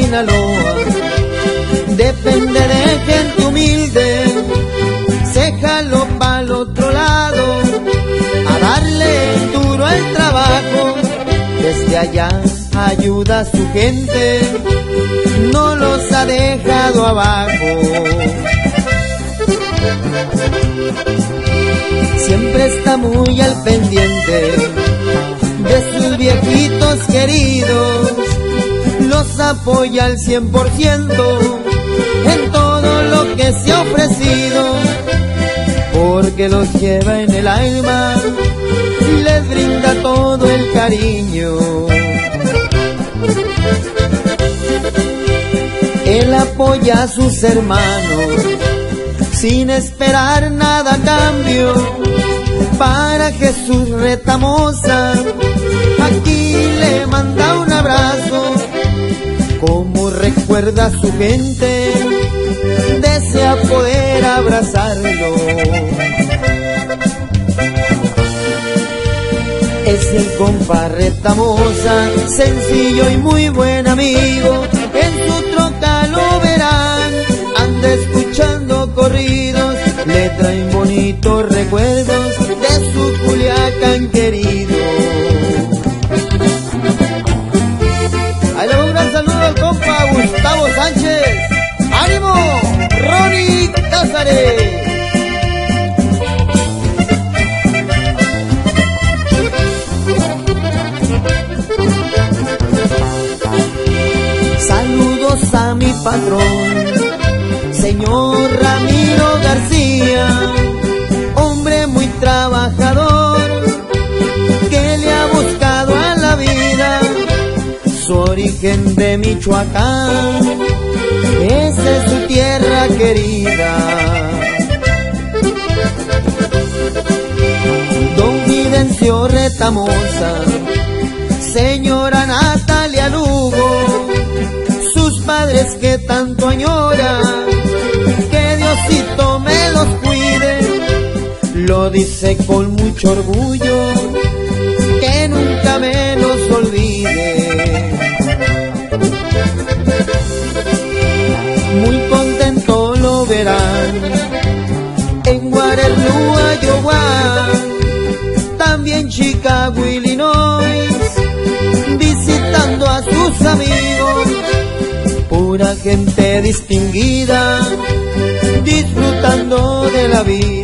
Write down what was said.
Sinaloa. Depende de gente humilde, se jaló pa'l otro lado a darle duro al trabajo. Desde allá ayuda a su gente, no los ha dejado abajo. Siempre está muy al pendiente de sus viejitos queridos, los apoya al 100% en todo lo que se ha ofrecido, porque los lleva en el alma y les brinda todo el cariño. Él apoya a sus hermanos sin esperar nada a cambio. Para Jesús Retamosa aquí le manda un abrazo, como recuerda a su gente, desea poder abrazarlo. Es el compa Retamosa, sencillo y muy buen amigo, en su troca lo verán, anda escuchando corridos, le traen bonitos recuerdos de su Culiacán querido. Ahí le doy un gran saludo al compa Gustavo Sánchez. ¡Ánimo! ¡Ronnie Cázares! Saludos a mi patrón, señor Ramiro García, hombre muy trabajador, que le ha buscado a la vida su origen de Michoacán, esa es su tierra querida. Don Videncio Retamosa, señora Natalia Lugo, sus padres que tanto añora, que Diosito me los cuide, lo dice con mucho orgullo, que nunca me los olvide. Muy contento lo verán en Waterloo, Iowa, también Chicago, Illinois, visitando a sus amigos, pura gente distinguida, disfrutando de la vida.